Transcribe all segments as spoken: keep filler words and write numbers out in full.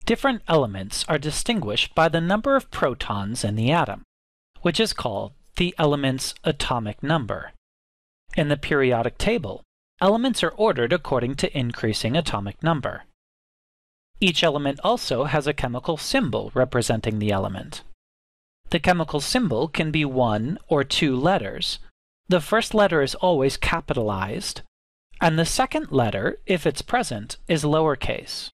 different elements are distinguished by the number of protons in the atom, which is called the element's atomic number. In the periodic table, elements are ordered according to increasing atomic number. Each element also has a chemical symbol representing the element. The chemical symbol can be one or two letters. The first letter is always capitalized, and the second letter, if it's present, is lowercase.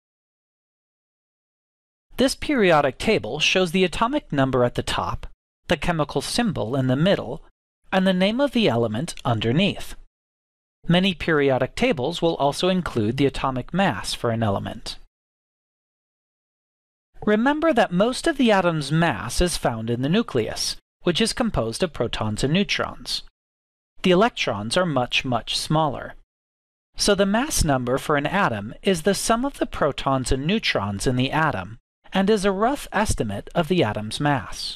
This periodic table shows the atomic number at the top, the chemical symbol in the middle, and the name of the element underneath. Many periodic tables will also include the atomic mass for an element. Remember that most of the atom's mass is found in the nucleus, which is composed of protons and neutrons. The electrons are much, much smaller. So the mass number for an atom is the sum of the protons and neutrons in the atom, and is a rough estimate of the atom's mass.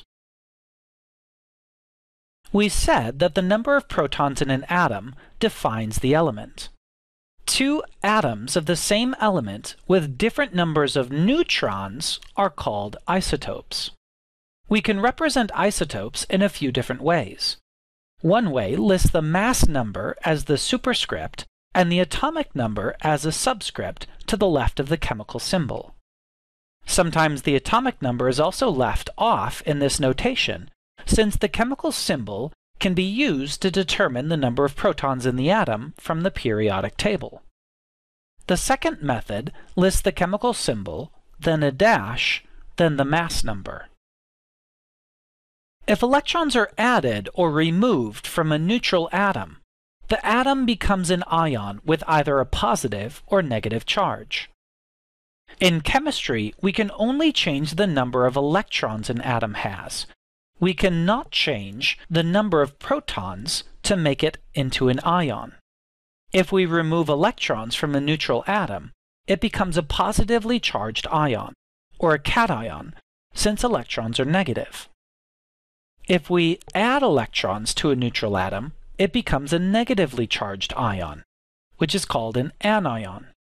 We said that the number of protons in an atom defines the element. Two atoms of the same element with different numbers of neutrons are called isotopes. We can represent isotopes in a few different ways. One way lists the mass number as the superscript and the atomic number as a subscript to the left of the chemical symbol. Sometimes the atomic number is also left off in this notation, since the chemical symbol can be used to determine the number of protons in the atom from the periodic table. The second method lists the chemical symbol, then a dash, then the mass number. If electrons are added or removed from a neutral atom, the atom becomes an ion with either a positive or negative charge. In chemistry, we can only change the number of electrons an atom has. We cannot change the number of protons to make it into an ion. If we remove electrons from a neutral atom, it becomes a positively charged ion, or a cation, since electrons are negative. If we add electrons to a neutral atom, it becomes a negatively charged ion, which is called an anion.